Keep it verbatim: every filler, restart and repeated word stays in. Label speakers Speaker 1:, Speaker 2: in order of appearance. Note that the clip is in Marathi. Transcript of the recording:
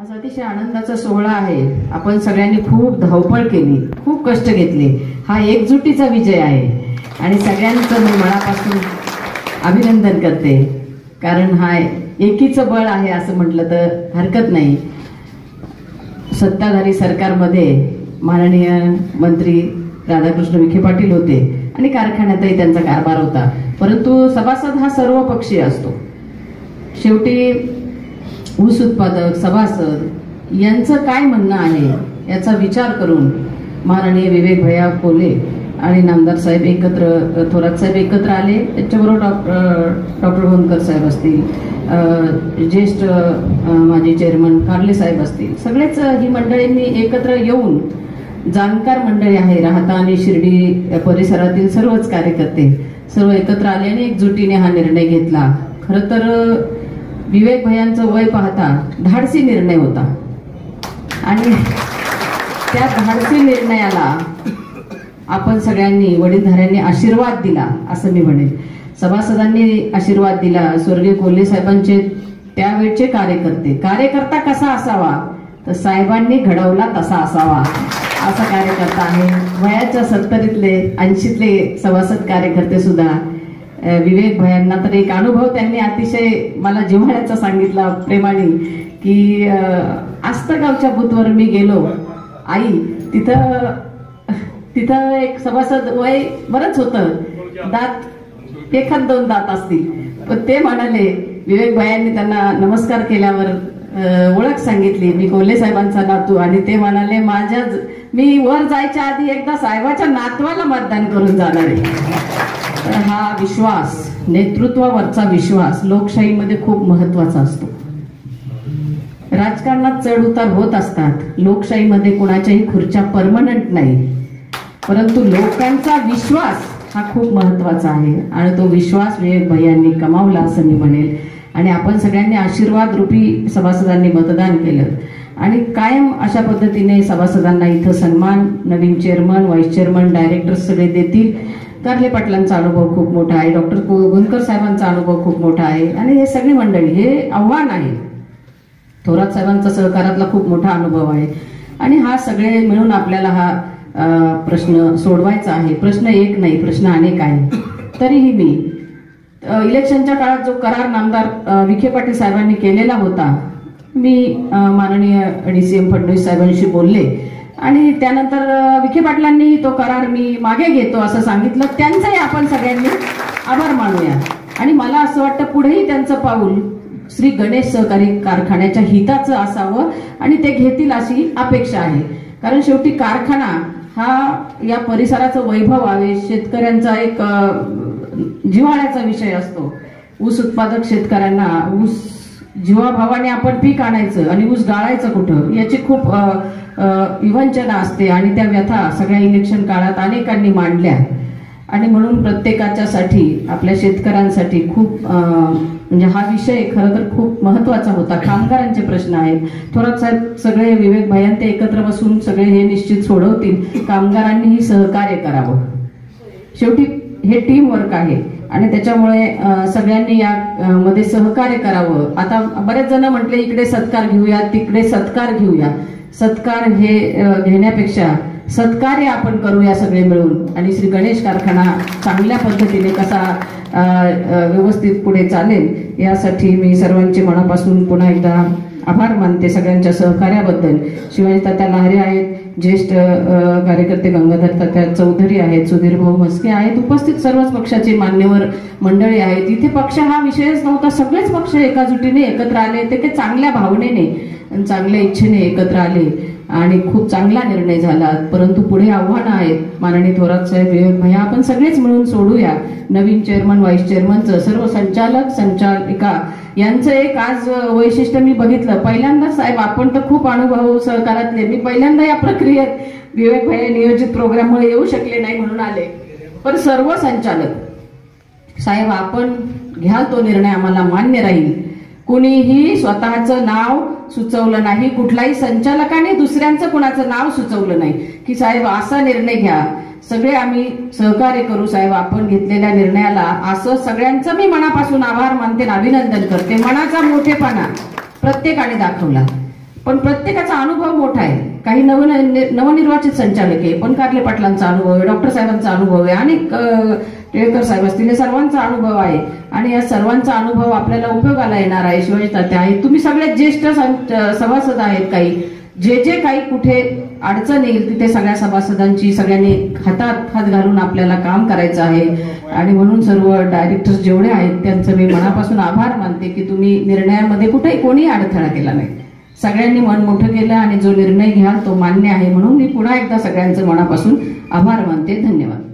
Speaker 1: आज अतिशय आनंदाचा सोहळा आहे. आपण सगळ्यांनी खूप धावपळ केली, खूप कष्ट घेतले. हा एकजुटीचा विजय आहे आणि सगळ्यांचं मी मनापासून अभिनंदन करते, कारण हा एकीचं बळ आहे असं म्हटलं तर हरकत नाही. सत्ताधारी सरकारमध्ये माननीय मंत्री राधाकृष्ण विखे पाटील होते आणि कारखान्यातही त्यांचा कारभार होता, परंतु सभासद हा सर्व पक्षीय असतो. शेवटी ऊस उत्पादक सभासद यांचं काय म्हणणं आहे याचा विचार करून माननीय विवेक भैया कोल्हे आणि नामदार साहेब एकत्र, थोरात साहेब एकत्र आले. त्याच्याबरोबर डॉक्टर डॉक्टर होनकर साहेब असतील, ज्येष्ठ माजी चेअरमन कारले साहेब असतील, सगळेच ही मंडळींनी एकत्र येऊन, जाणकार मंडळी आहे, राहता आणि शिर्डी परिसरातील सर्वच कार्यकर्ते सर्व एकत्र आले आणि एकजुटीने हा निर्णय घेतला. खरं तर विवेक भैयांचं वय पाहता धाडसी निर्णय होता आणि त्या धाडसी निर्णयाला आपण सगळ्यांनी वडीलधाऱ्यांनी आशीर्वाद दिला असं मी म्हणेन. सभासदांनी आशीर्वाद दिला. स्वर्गीय कोल्हे साहेबांचे त्यावेळचे कार्यकर्ते, कार्यकर्ता कसा असावा तर साहेबांनी घडवला तसा असावा असा कार्यकर्ता आहे. वयाच्या सत्तरीतले ऐंशीतले सभासद कार्यकर्ते सुद्धा विवेक भैयांना तर एक अनुभव त्यांनी अतिशय मला जिव्हाळ्याचा सांगितला प्रेमाने की आस्तगावच्या बूथवर मी गेलो, आई तिथं तिथं एक सभासद वय बरंच होतं, दात एखाद दोन दात असतील, पण ते म्हणाले, विवेक भैयांनी त्यांना नमस्कार केल्यावर ओळख सांगितली, मी कोल्हे साहेबांचा नातू, आणि ते म्हणाले माझ्या मी वर जायच्या आधी एकदा साहेबाच्या नातवाला मतदान करून जाणार आहे. तर हा विश्वास, नेतृत्वावरचा विश्वास लोकशाहीमध्ये खूप महत्वाचा असतो. राजकारणात चढ उतार होत असतात, लोकशाहीमध्ये कुणाच्याही खुर्च्या परमनंट नाही, परंतु लोकांचा विश्वास हा खूप महत्वाचा आहे आणि तो विश्वास विवेक भैयांनी कमावला असं मी म्हणेल. आणि आपण सगळ्यांनी आशीर्वाद रूपी सभासदांनी मतदान केलं आणि कायम अशा पद्धतीने सभासदांना इथं सन्मान, नवीन चेअरमन, व्हाईस चेअरमन, डायरेक्टर सगळे देतील. कारले पाटलांचा अनुभव खूप मोठा आहे, डॉक्टर गोंदकर साहेबांचा अनुभव खूप मोठा आहे आणि हे सगळी मंडळी, हे आव्हान आहे. थोरात साहेबांचा सहकारातला खूप मोठा अनुभव आहे आणि हा सगळे मिळून आपल्याला हा प्रश्न सोडवायचा आहे. प्रश्न एक नाही, प्रश्न अनेक आहे. तरीही मी इलेक्शनच्या काळात जो करार नामदार विखे पाटील साहेबांनी केलेला होता, मी माननीय डीसीएम फडणवीस साहेबांशी बोलले आणि त्यानंतर विखे पाटलांनी तो करार मी मागे घेतो असं सांगितलं. त्यांचाही आपण सगळ्यांनी आभार मानूया आणि मला असं वाटतं पुढेही त्यांचं पाऊल श्री गणेश सहकारी कारखान्याच्या हिताचं असावं आणि ते घेतील अशी अपेक्षा आहे. कारण शेवटी कारखाना हा या परिसराचं वैभव आहे, शेतकऱ्यांचा एक जिव्हाळ्याचा विषय असतो. ऊस उत्पादक शेतकऱ्यांना ऊस जीवाभावाने आपण पीक आणायचं आणि ऊस गाळायचं कुठं याची खूप विवंचना असते आणि त्या व्यथा सगळ्या इलेक्शन काळात अनेकांनी मांडल्या आणि म्हणून प्रत्येकाच्या साठी, आपल्या शेतकऱ्यांसाठी खूप म्हणजे हा विषय खरं तर खूप महत्वाचा होता. कामगारांचे प्रश्न आहेत, थोरात साहेब सगळे विवेक भैया ते एकत्र बसून सगळे हे निश्चित सोडवतील. कामगारांनीही सहकार्य करावं, शेवटी हे टीम वर्क आहे आणि त्याच्यामुळे सगळ्यांनी या मध्ये सहकार्य करावं. आता बरेच जण म्हटले इकडे सत्कार घेऊया, तिकडे सत्कार घेऊया. सत्कार हे घेण्यापेक्षा सत्कार्य आपण करूया सगळे मिळून आणि श्री गणेश कारखाना चांगल्या पद्धतीने कसा व्यवस्थित पुढे चालेल यासाठी मी सर्वांचे मनापासून पुन्हा एकदा आभार मानते सगळ्यांच्या सहकार्याबद्दल. शिवाजी तात्या लहारे आहेत, ज्येष्ठ कार्यकर्ते गंगाधर तात्या चौधरी आहेत, सुधीर भाऊ म्हस्के आहेत, उपस्थित सर्वच पक्षाचे मान्यवर मंडळी आहेत. इथे पक्ष हा विषयच नव्हता, सगळेच पक्ष एकाजुटीने एकत्र आले, ते चांगल्या भावनेने चांगल्या इच्छेने एकत्र आले आणि खूप चांगला निर्णय झाला. परंतु पुढे आव्हानं आहेत. माननीय थोरात साहेब, विवेक भैया, आपण सगळेच मिळून सोडूया. नवीन चेअरमन, व्हाईस चेअरमनचं, सर्व संचालक, संचालिका यांचं एक आज वैशिष्ट्य मी बघितलं. पहिल्यांदा साहेब, आपण तर खूप अनुभव सहकारातले, मी पहिल्यांदा या प्रक्रियेत विवेक भैया नियोजित प्रोग्राममुळे येऊ शकले नाही म्हणून आले, पण सर्व संचालक साहेब आपण घ्याल तो निर्णय आम्हाला मान्य राहील. कुणीही स्वतःचं नाव सुचवलं नाही, कुठलाही संचालकाने दुसऱ्यांचं कुणाचं नाव सुचवलं नाही की साहेब असा निर्णय घ्या. सगळे आम्ही सहकार्य करू साहेब आपण घेतलेल्या निर्णयाला, असं सगळ्यांचं मी मनापासून आभार मानते, अभिनंदन करते. मनाचा मोठेपणा प्रत्येकाने दाखवला. पण प्रत्येकाचा अनुभव मोठा आहे. काही नवीन नवनिर्वाचित संचालक आहे, पण कारले पाटलांचा अनुभव आहे, डॉक्टर साहेबांचा अनुभव आहे, अनेक टिळेकर साहेब असतील, हे सर्वांचा अनुभव आहे आणि या सर्वांचा अनुभव आपल्याला उपयोगाला येणार आहे. शिवाजी तात्या आहेत, तुम्ही सगळ्यात ज्येष्ठ सभासद आहेत. काही जे जे काही कुठे अडचण येईल तिथे सगळ्या सभासदांची सगळ्यांनी हातात हात घालून आपल्याला काम करायचं आहे. आणि म्हणून सर्व डायरेक्टर्स जेवढे आहेत त्यांचं मी मनापासून आभार मानते की तुम्ही निर्णयामध्ये कुठेही कोणीही अडथळा केला नाही. सगळ्यांनी मन मोठं केलं आणि जो निर्णय घ्याल तो मान्य आहे. म्हणून मी पुन्हा एकदा सगळ्यांचं मनापासून आभार मानते. धन्यवाद.